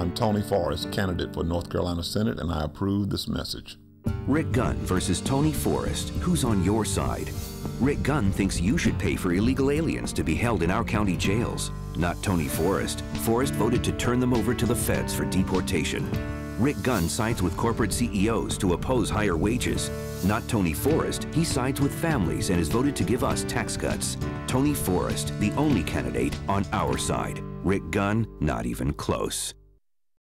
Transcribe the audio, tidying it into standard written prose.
I'm Tony Foriest, candidate for North Carolina Senate, and I approve this message. Rick Gunn versus Tony Foriest. Who's on your side? Rick Gunn thinks you should pay for illegal aliens to be held in our county jails, not Tony Foriest. Foriest voted to turn them over to the feds for deportation. Rick Gunn sides with corporate CEOs to oppose higher wages. Not Tony Foriest, he sides with families and has voted to give us tax cuts. Tony Foriest, the only candidate on our side. Rick Gunn, not even close.